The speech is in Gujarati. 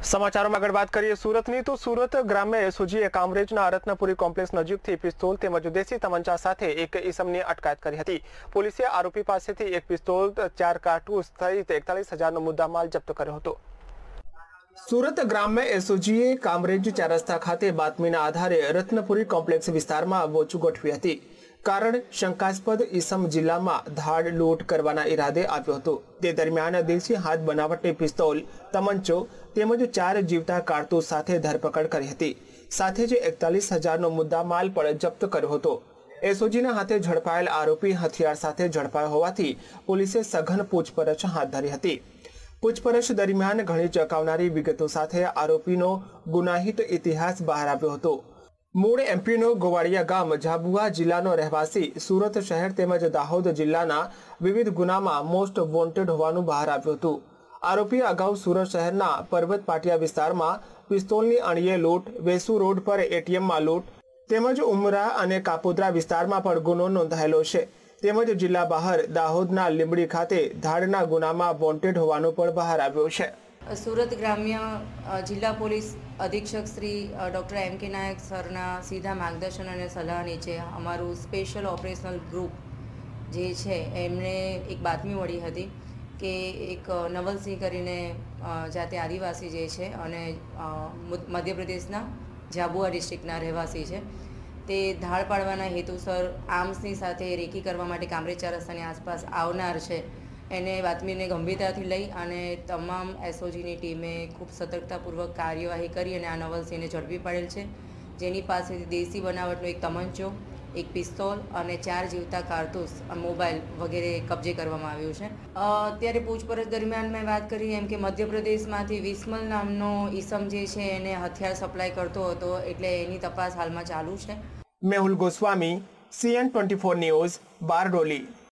સમાચારોમાં આગળ વાત કરીએ સુરતની તો સુરત ગ્રામ્ય એસઓજીએ કામરેજના રત્નપુરી કોમ્પ્લેક્સ નજીકથી પિસ્તોલ તેમજ દેશી તમંચા સાથે એક ઈસમની અટકાયત કરી હતી। પોલીસે આરોપી પાસેથી એક પિસ્તોલ, 4 કારતૂસ સહિત 41,000નો મુદ્દામાલ જપ્ત કર્યો હતો। સુરત ગ્રામ્ય એસઓજીએ કામરેજ 4 રસ્તા ખાતે બાતમીના આધારે રત્નપુરી કોમ્પ્લેક્સ વિસ્તારમાં વોચ ગોઠવી હતી। કારણ શંકાસ્પદ ઈસમ જિલ્લામાં ધાડ લૂંટ કરવાના ઈરાદે આવ્યો હતો। તે દરમિયાન દેશી હાથ બનાવટની પિસ્તોલ, તમંચો તેમજ 4 જીવતા કારતૂસ સાથે ધરપકડ કરી હતી। સાથે જ 41,000નો મુદ્દામાલ પણ જપ્ત કર્યો હતો। એસઓજીના હાથે ઝડપાયેલ આરોપી હથિયાર સાથે ઝડપાયો હોવાથી પોલીસે સઘન પૂછપરછ હાથ ધરી હતી। પૂછપરછ દરમિયાન ઘણી ચોંકાવનારી વિગતો સાથે આરોપીનો ગુનાહિત ઇતિહાસ બહાર આવ્યો હતો। મૂળ એમપીનો ગોવાળિયા ગામ, ઝાબુઆ જિલ્લાનો રહેવાસી, સુરત શહેર તેમજ દાહોદ જિલ્લાના વિવિધ ગુનામાં મોસ્ટ વોન્ટેડ હોવાનું બહાર આવ્યું હતું। આરોપીએ અગાઉ સુરત શહેરના પર્વત પાટિયા વિસ્તારમાં પિસ્તોલની અણીએ લૂંટ, વેસુ રોડ પર એટીએમમાં લૂંટ તેમજ ઉમરા અને કાપોદ્રા વિસ્તારમાં પણ ગુનો નોંધાયેલો છે। તેમજ જિલ્લા બહાર દાહોદના લીંબડી ખાતે ધાડના ગુનામાં વોન્ટેડ હોવાનું પણ બહાર આવ્યું છે। સુરત ગ્રામ્ય જિલ્લા પોલીસ અધિક્ષક શ્રી ડૉક્ટર M.K. નાયક સરના સીધા માર્ગદર્શન અને સલાહ નીચે અમારું સ્પેશિયલ ઓપરેશનલ ગ્રુપ જે છે એમને એક બાતમી મળી હતી કે એક નવલસિંહ કરીને જાતે આદિવાસી જે છે અને મધ્યપ્રદેશના ઝાબુઆ ડિસ્ટ્રિક્ટના રહેવાસી છે, તે ધાડ પાડવાના હેતુસર આર્મ્સની સાથે રેકી કરવા માટે કામરેજ 4 રસ્તાની આસપાસ આવનાર છે એને બાતમીને ગંભીરતાથી લઈ અને તમામ એસઓજીની ટીમે ખૂબ સતર્કતાપૂર્વક કાર્યવાહી કરી અને આ નવલસિંહને ઝડપી પાડેલ છે, જેની પાસેથી દેશી બનાવટનો એક તમંચો, એક પિસ્તોલ અને 4 જીવતા કારતૂસ, મોબાઈલ વગેરે કબજે કરવામાં આવ્યું છે। અત્યારે પૂછપરછ દરમિયાન મેં વાત કરી એમ કે મધ્યપ્રદેશમાંથી વિસ્મલ નામનો ઈસમ જે છે એને હથિયાર સપ્લાય કરતો હતો, એટલે એની તપાસ હાલમાં ચાલુ છે। Mehul Goswami, CN24 news, Bardoli.